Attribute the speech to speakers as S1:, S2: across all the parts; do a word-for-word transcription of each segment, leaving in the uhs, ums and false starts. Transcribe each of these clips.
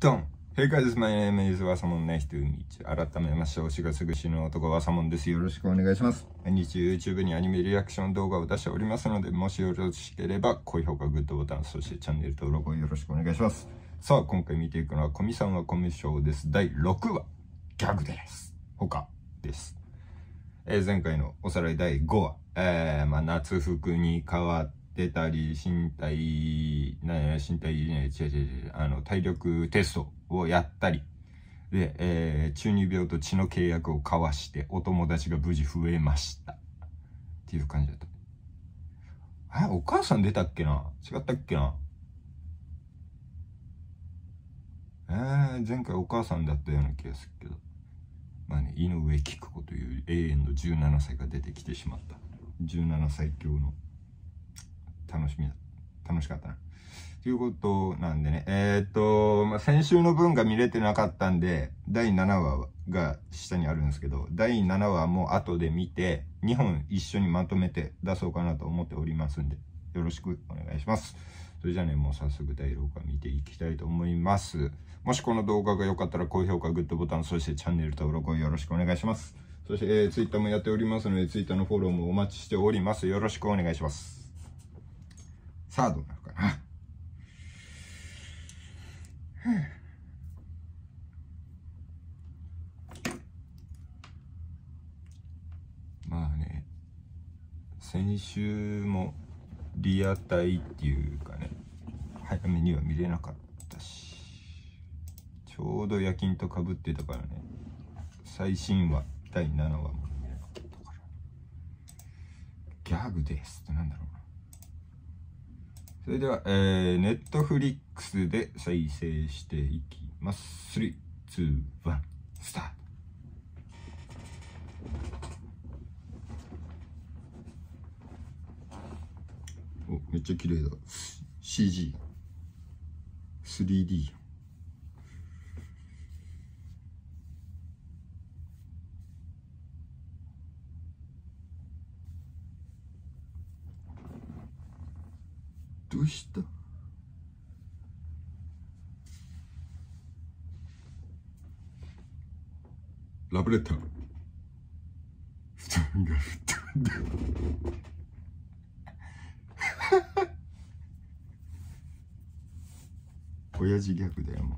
S1: ドン。Hey guys, my name is ワサモンナイスという道。改めまして、推しがすぐ死ぬ男ワサモンです。よろしくお願いします。毎日 YouTube にアニメリアクション動画を出しておりますので、もしよろしければ高評価、グッドボタン、そしてチャンネル登録をよろしくお願いします。さあ、今回見ていくのは、コミさんはコミショーです。だいろくわ、ギャグです。他です。えー、前回のおさらいだいごわ、えー、まあ、夏服に変わって、出たり、身体、ね、身体、ね、違う違う違う、あの、体力テストをやったり、で、えー、中二病と血の契約を交わして、お友達が無事増えました。っていう感じだった。え、お母さん出たっけな？違ったっけな？えー、前回お母さんだったような気がするけど。まあね、井上貴子という永遠のじゅうななさいが出てきてしまった。じゅうななさい強の。楽しみだ。楽しかったな。ということなんでね。えー、っと、まあ、先週の分が見れてなかったんで、だいななわが下にあるんですけど、だいななわも後で見て、にほん一緒にまとめて出そうかなと思っておりますんで、よろしくお願いします。それじゃあね、もう早速だいろくわ見ていきたいと思います。もしこの動画が良かったら高評価、グッドボタン、そしてチャンネル登録をよろしくお願いします。そして、えー、Twitter もやっておりますので、Twitter のフォローもお待ちしております。よろしくお願いします。さあ、どうなるかな。まあね、先週もリアタイっていうかね、早めには見れなかったし、ちょうど夜勤とかぶってたからね、最新話だいななわも見れなかったから。ギャグですってなんだろうな。それでは、えー、ネットフリックスで再生していきます。スリー、ツー、ワン、スタート。お、めっちゃ綺麗だ。シージー、スリーディー。どうした？ラブレター。布団が吹っ飛んだ。親父ギャグだよ、もう。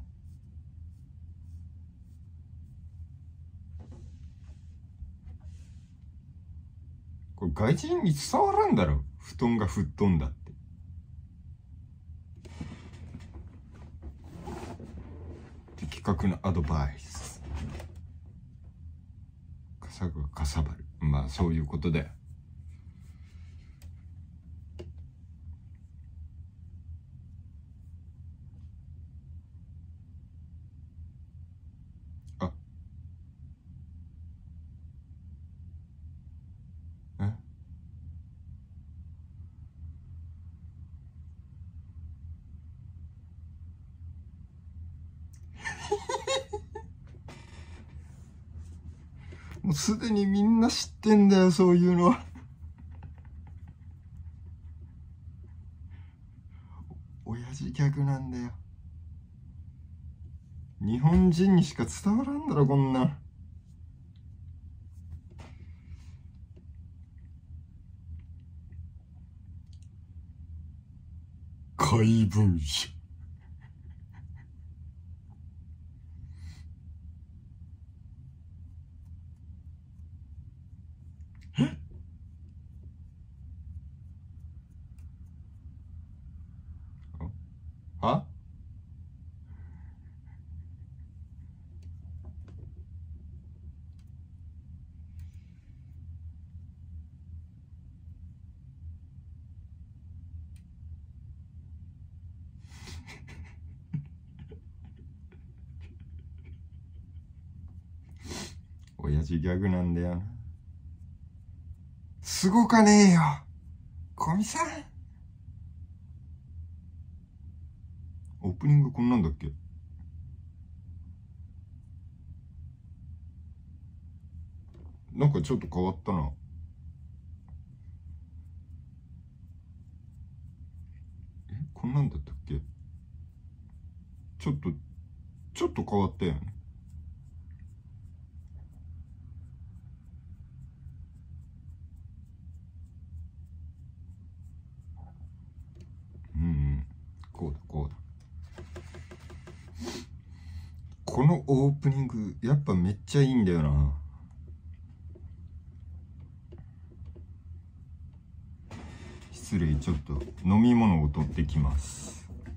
S1: これ外人に伝わらんだろ。布団が吹っ飛んだって。的確なアドバイス。傘がかさばる。まあそういうことだよ。あ。え？もうすでにみんな知ってんだよ、そういうのは。親父ギャグなんだよ。日本人にしか伝わらんだろ、こんなん。怪文書。え？は？親父ギャグなんだよな。すごかねえよ、古見さん。オープニングこんなんだっけ？なんかちょっと変わったな。え、こんなんだったっけ？ちょっとちょっと変わったよね。うんうん、こうだこうだ。このオープニングやっぱめっちゃいいんだよな。失礼、ちょっと飲み物を取ってきます。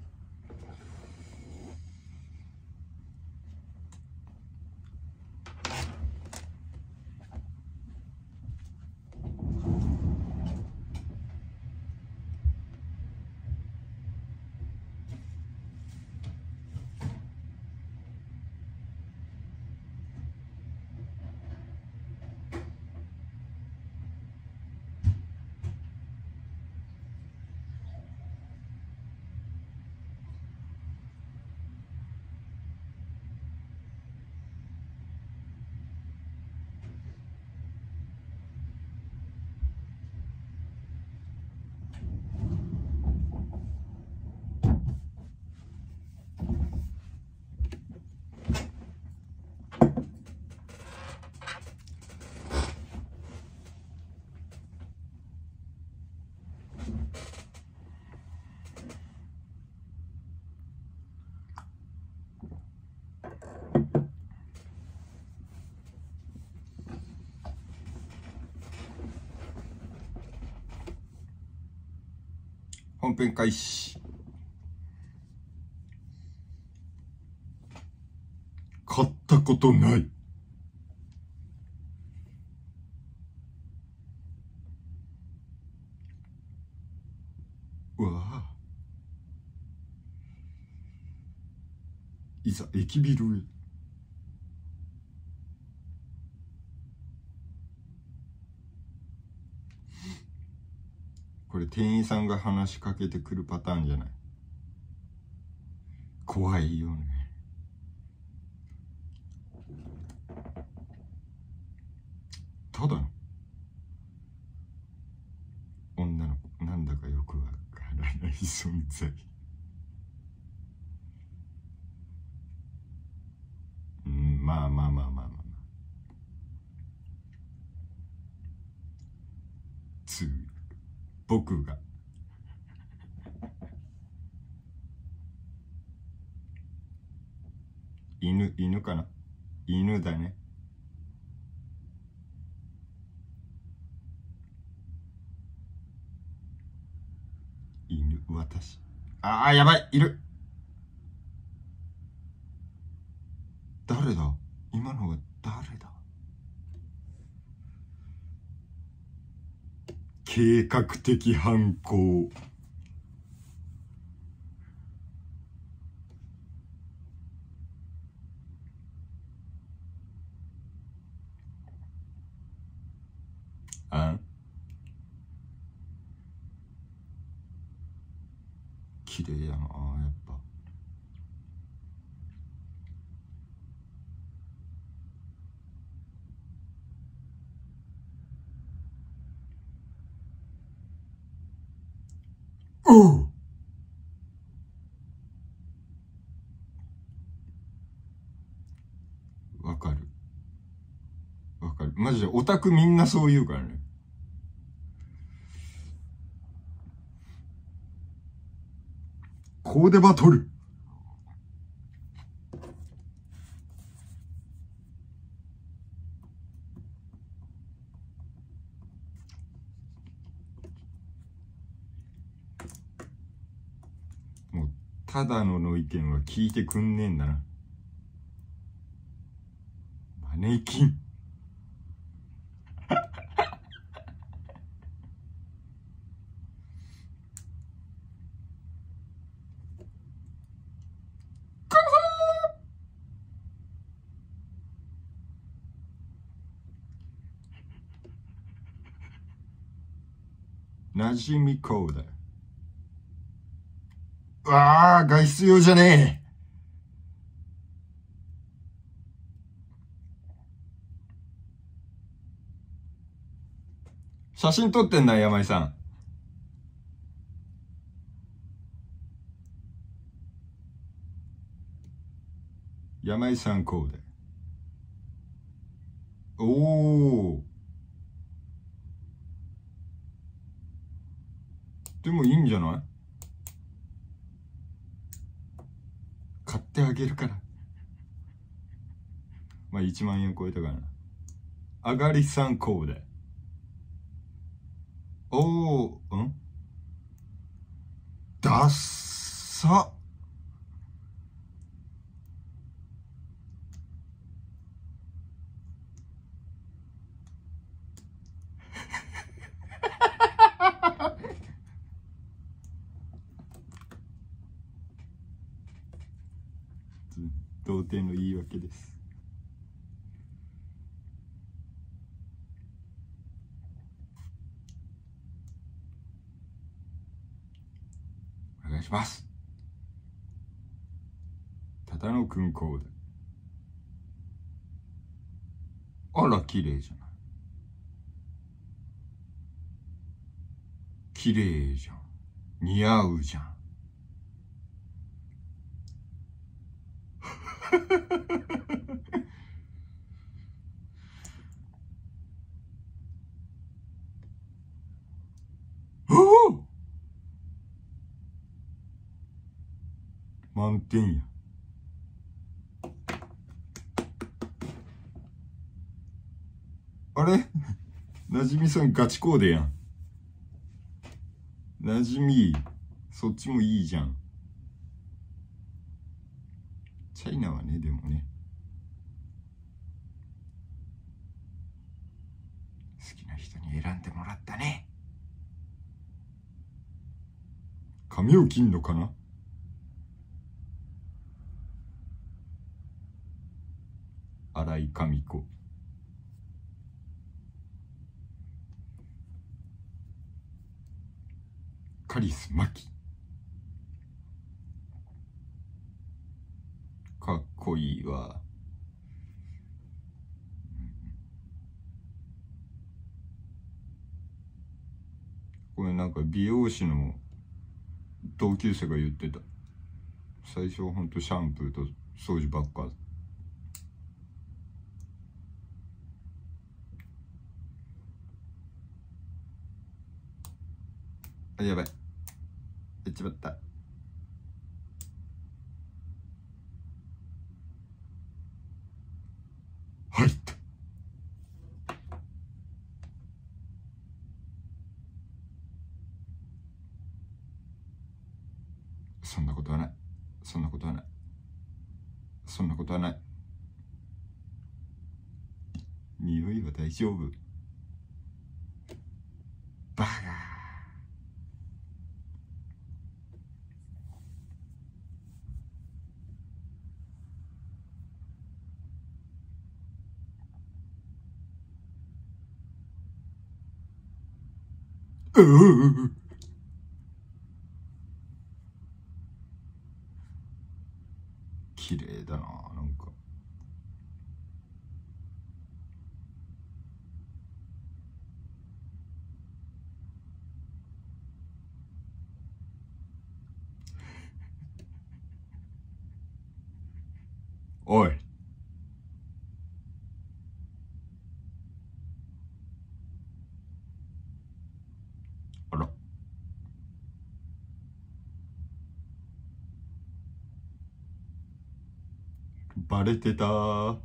S1: 本編開始。買ったことない。うわあ。いざ駅ビルへ。これ店員さんが話しかけてくるパターンじゃない？怖いよね。ただの女の子、なんだかよくわからない存在。うん、まあまあまあまあまあ。つ僕が犬、犬かな？犬だね。犬、私。ああ、やばい、いる。誰だ？今のは誰だ？計画的犯行。あ？綺麗やな、やっぱ。おう。わかる。わかる。マジでオタクみんなそう言うからね。コーデバトル。もうただのの意見は聞いてくんねえんだな。マネキン。なじみコーダー。うわあ、外出用じゃねえ。写真撮ってんな、山井さん。 山井さんこうで。おお。でもいいんじゃない？買ってあげるから。まあいちまん円超えたからな。あがりさんこうで。おお、んダッサ。童貞の言い訳です。お願いします。ただのくんこうで。あら綺麗じゃない。綺麗じゃん。似合うじゃん。満点や。あれなじみさんガチコーデやん。なじみ、そっちもいいじゃん。チャイナはね、でもね。好きな人に選んでもらったね。髪を切んのかな？荒井神子。カリスマキ。かっこいいわ。これなんか美容師の同級生が言ってた。最初ほんとシャンプーと掃除ばっか。あ、やばい。やっちまった。入った。そんなことはない。そんなことはない。そんなことはない。匂いは大丈夫。バカ。うう綺麗だな、なんか。おい。あら。バレてたー。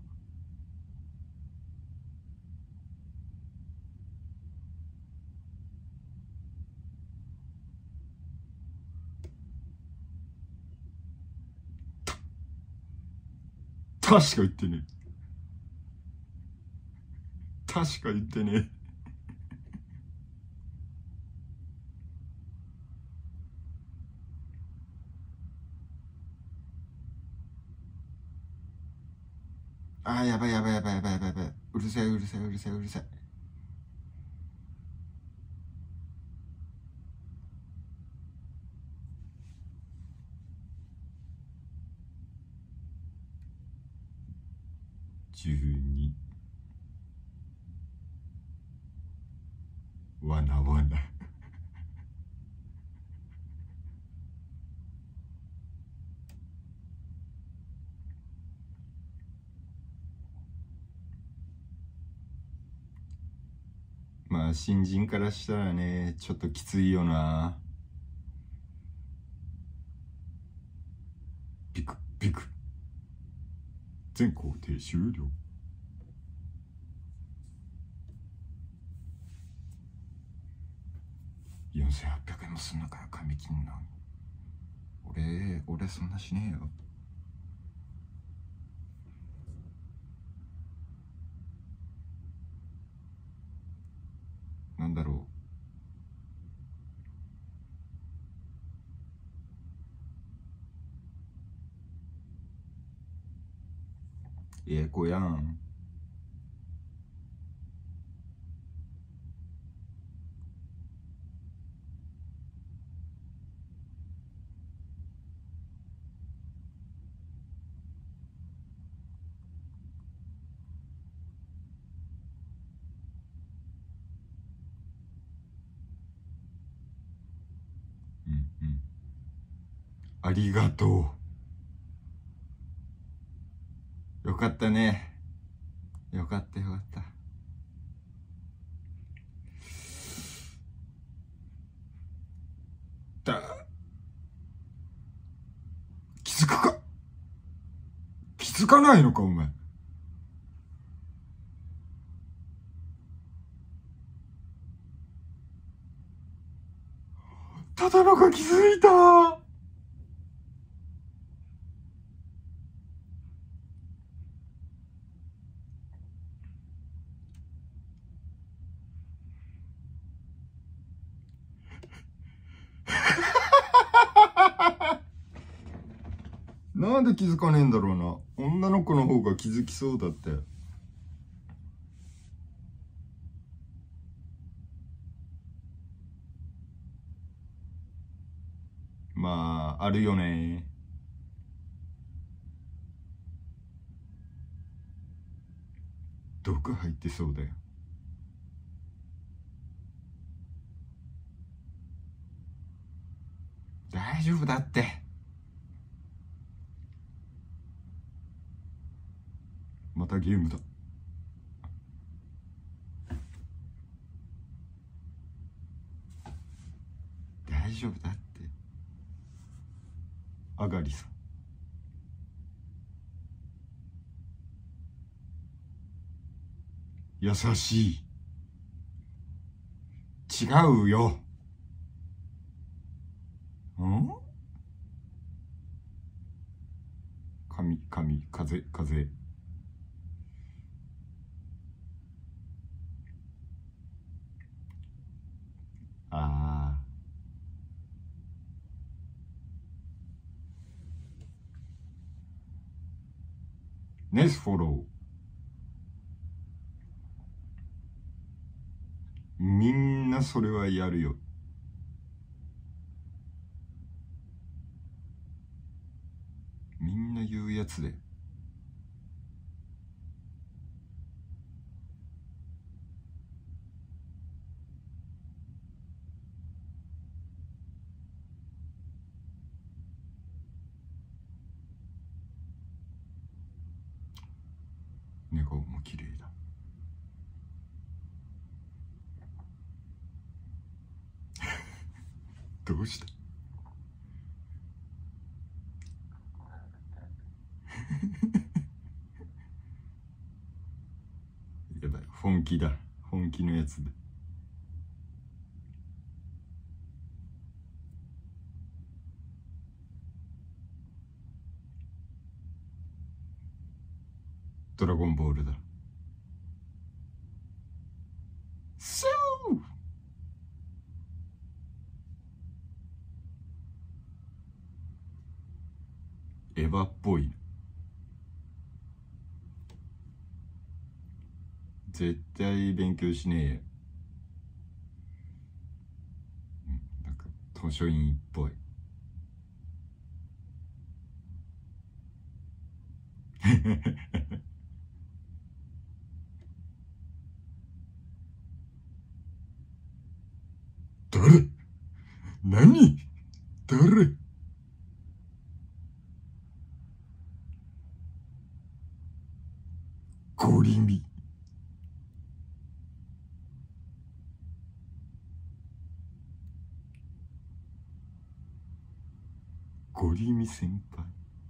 S1: 確か言ってね。確か言ってね。あー、やばいやばいやばいやばいやばいやばい。うるさいうるさいうるさいうるさい。じゅうに。わなわな。 あ新人からしたらねちょっときついよな。ビクビク全工程終了。よんせんはっぴゃくえんもすんのかよ髪切んの。俺俺そんなしねえよ。なんだろう、ええ子やん。うんうん、ありがとう。よかったね。よかったよかった。だ気づくか。気づかないのかお前。ただのが気づいた。なんで気づかねえんだろうな。女の子の方が気づきそうだって。まああるよね。毒入ってそうだよ。大丈夫だって。またゲームだ。大丈夫だって。あがりさん。優しい。違うよ。ん？神神風風。ああ。ナイスフォロー。みんなそれはやるよ。みんな言うやつで。寝顔も綺麗だ。どうしたやばい、本気だ。本気のやつで。ドラゴンボールだ。シューエヴァっぽい。絶対勉強しねえよ。なんか図書院っぽい。誰？何？誰？ゴリミ。 鳥海先輩。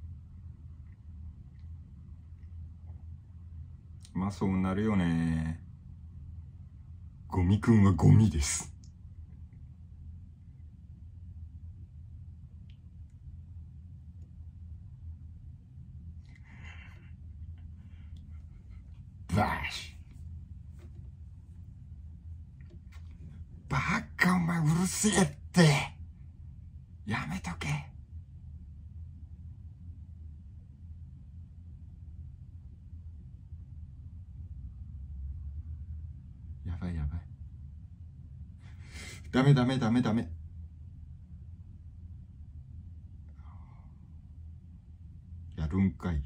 S1: まあそうなるよね。ゴミくんはゴミです。バーシバカお前うるせえって。やめとけ。やばいやばい。ダメダメダメダメ。やるんかい。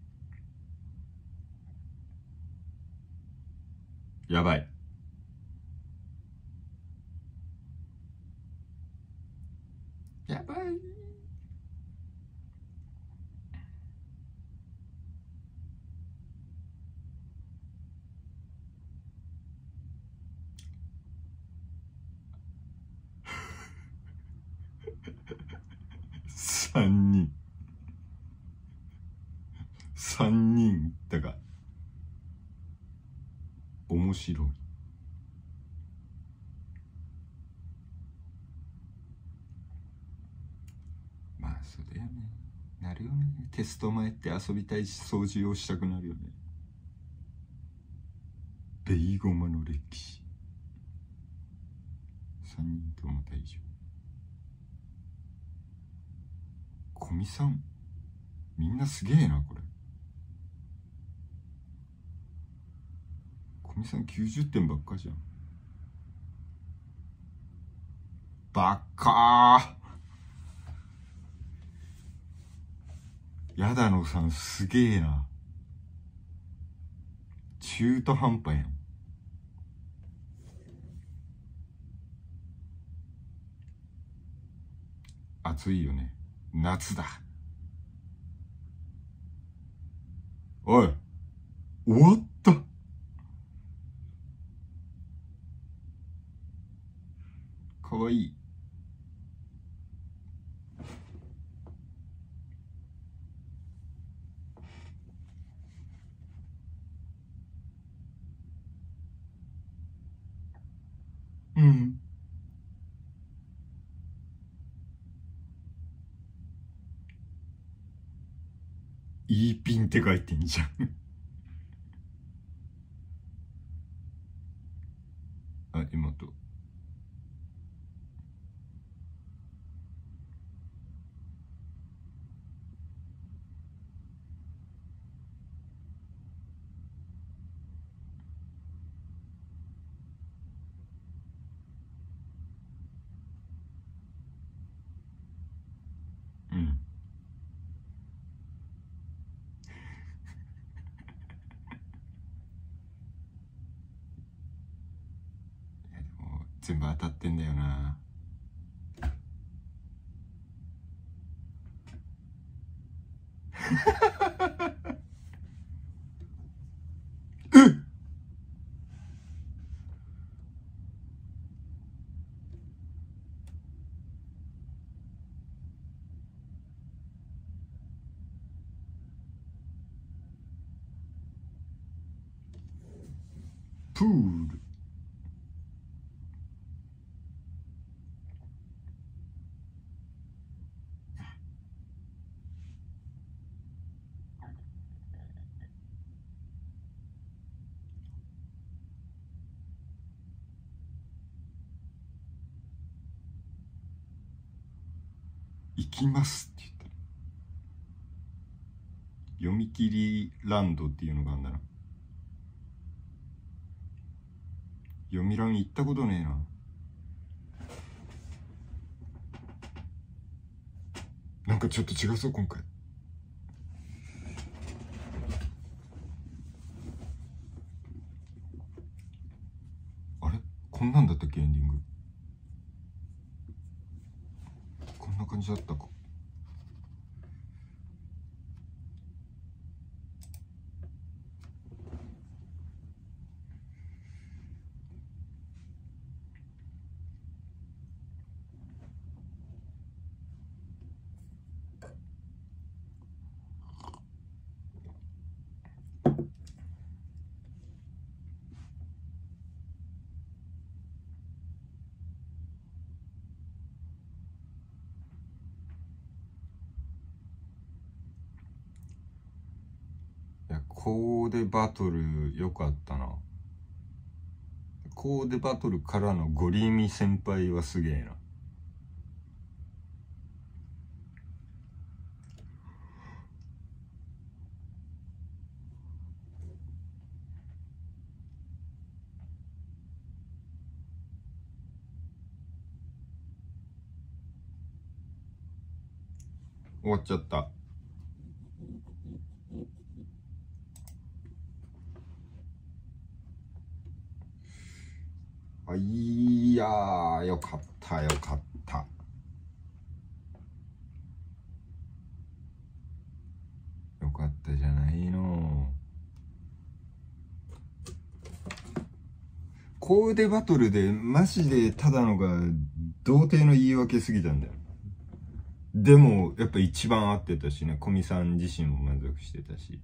S1: やばい。やばい。三人。三人だが面白い。まあそうだよね。なるよね。テスト前って遊びたいし掃除をしたくなるよね。ベイゴマの歴史。三人とも大丈夫。古見さんみんなすげえなこれ。古見さんきゅうじゅってんばっかじゃん。バッカー。やだのさんすげえな。中途半端やん。暑いよね。夏だ。おい、終わった。かわいい。うん。いいピンって書いてんじゃん。あ、妹。うん。いやでも全部当たってんだよな。プール。行きますって言ったら読み切りランドっていうのがあんだな。読みラン行ったことねえな。なんかちょっと違うぞ今回。あれこんなんだったっけエンディング。こんな感じだったか。 や、コーデバトルよかったな。コーデバトルからのゴリミ先輩はすげえな。終わっちゃった。あ、いやー、よかったよかった。よかったじゃないの。コーデバトルでマジでただのが童貞の言い訳すぎたんだよ。でもやっぱ一番合ってたしね、古見さん自身も満足してたし。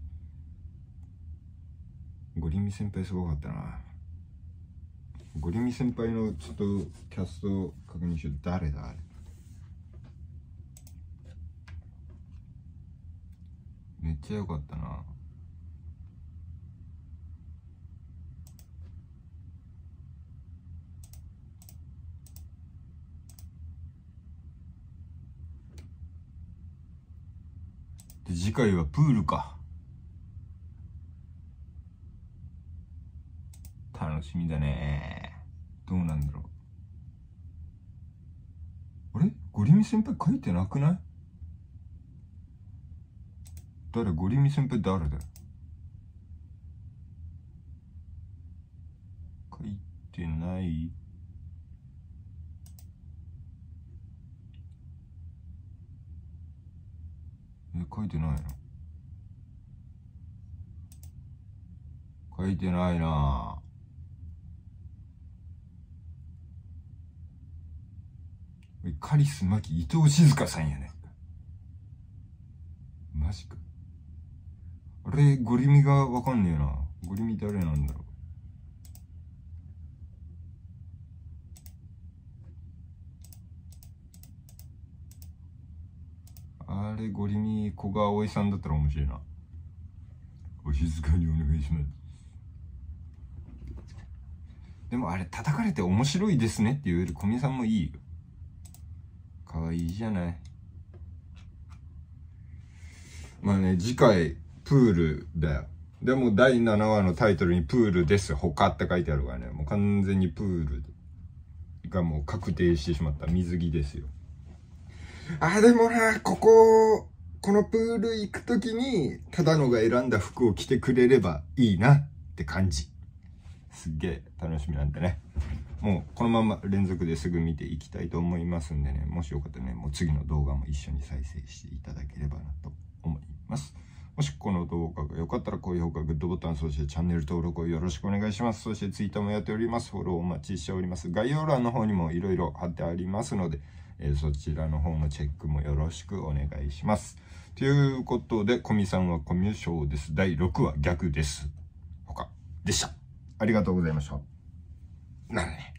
S1: ゴリミ先輩すごかったな。ゴリミ先輩のちょっとキャスト確認しよう。誰だあれ。めっちゃ良かったな。で、次回はプールか。楽しみだね。どうなんだろう。あれゴリミ先輩書いてなくない？誰？ゴリミ先輩誰だよ。書いてない。え、書いてないの？書いてないな。カリスマキ伊藤静香さんやね。マジか。あれ、ゴリミがわかんねえな。ゴリミ誰なんだろう。あれ、ゴリミ古賀葵さんだったら面白いな。お静かにお願いします。でもあれ、叩かれて面白いですねって言える小宮さんもいいよ。かわいいじゃない。まあね、次回、プールだよ。でもだいななわのタイトルにプールです、他って書いてあるからね。もう完全にプールがもう確定してしまった水着ですよ。あ、でもな、ここ、このプール行くときに、ただのが選んだ服を着てくれればいいなって感じ。すっげえ楽しみなんでね。もうこのまま連続ですぐ見ていきたいと思いますんでね。もしよかったらね、もう次の動画も一緒に再生していただければなと思います。もしこの動画が良かったら高評価、グッドボタン、そしてチャンネル登録をよろしくお願いします。そして Twitter もやっております。フォローお待ちしております。概要欄の方にもいろいろ貼ってありますので、えー、そちらの方のチェックもよろしくお願いします。ということで、コミさんはコミュ障です。だいろくわ逆です。他でした。ありがとうございました。なるね。